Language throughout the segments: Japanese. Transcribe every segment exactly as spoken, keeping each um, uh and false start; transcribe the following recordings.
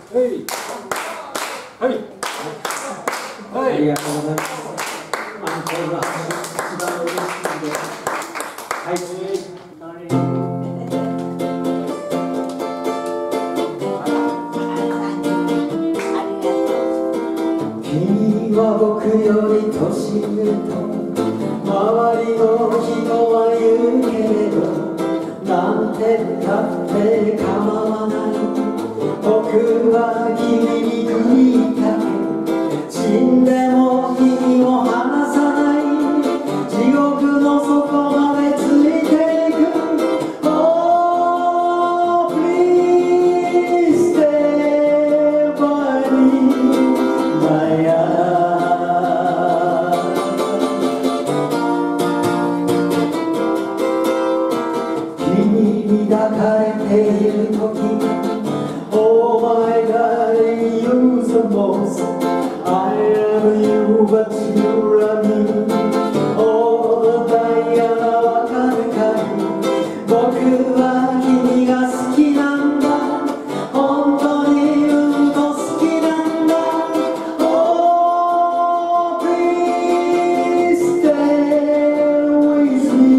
はい。はい。 ありがとうございます。アンコールが一番嬉しいので。はい。君は僕より年上と周りの人は言うけれど、なんてったって構わない。僕は君に食いかけ、死んでも君を離さない。地獄の底までついていく。 Oh please stay by me Diana。 君に抱かれている時、Oh my darling, you're the most. I love you, but you love me. Oh, Diana, わかるかい？僕は君が好きなんだ。本当にうんと好きなんだ。Oh, please stay with me,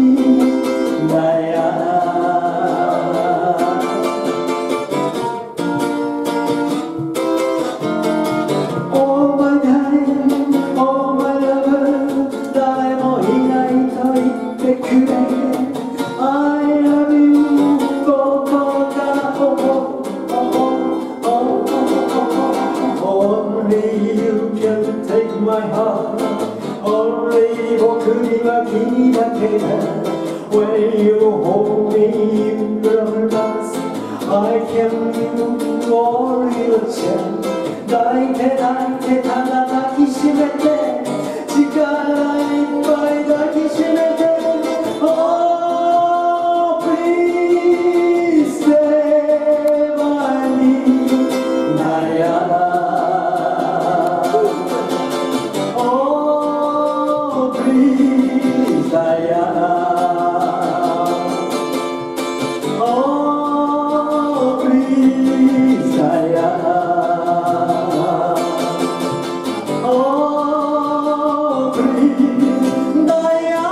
Diana。My heart, only 僕には君だけだ。When you hold me in your arms, I can hold your chest。 抱いて抱いてただ抱きしめて、力いっぱい抱きしめて。 Oh please stay by me Diana。Diana, oh please Diana, oh please Diana。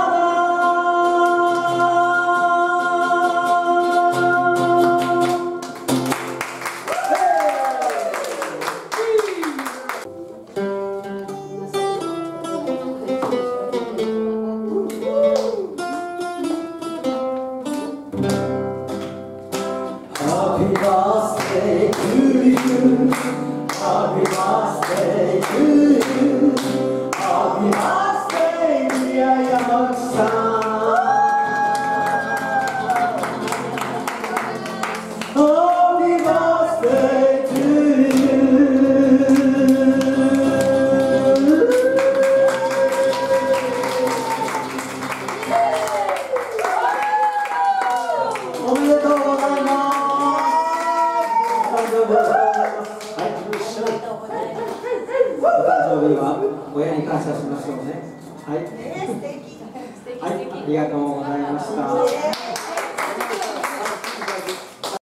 Happy birthday to you, happy birthday to you, happy birthday dear 山口さん。 Happy birthday to you。 おめでとうございます。お誕生日は親に感謝しましょうね。はい。はい、ありがとうございました。